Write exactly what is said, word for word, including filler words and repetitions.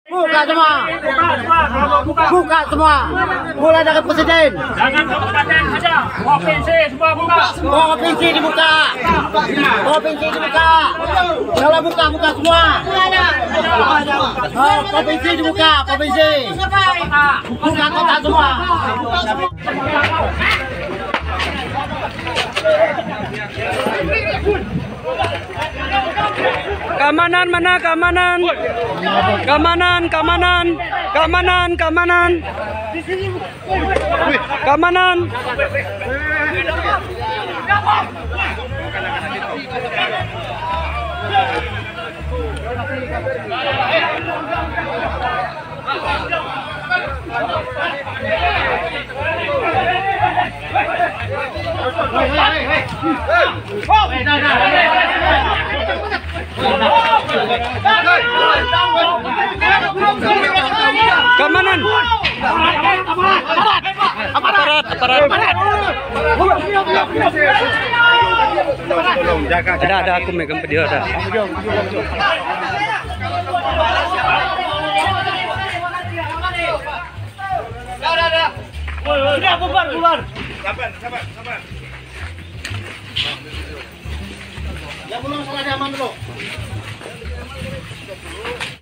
Buka semua. Buka semua. Mulai dari presiden. Jangan kabupaten saja, provinsi semua buka. Provinsi dibuka. Provinsi dibuka. Kalau buka buka semua. Oh, provinsi dibuka, provinsi. Buka kota semua. Keamanan mana keamanan? Keamanan, keamanan, keamanan, keamanan. Keamanan. Keamanan. Aparat, aparat. Ada, ada aku megang video ada. Sudah bubar, bubar. Sabar, sabar, sabar. Ya belum salah aman dulu.